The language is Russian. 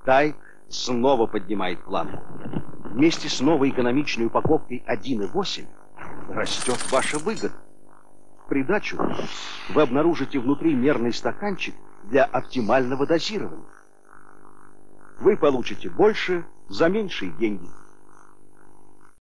Тайк снова поднимает планку. Вместе с новой экономичной упаковкой 1,8 растет ваша выгода. В придачу вы обнаружите внутри мерный стаканчик для оптимального дозирования. Вы получите больше за меньшие деньги.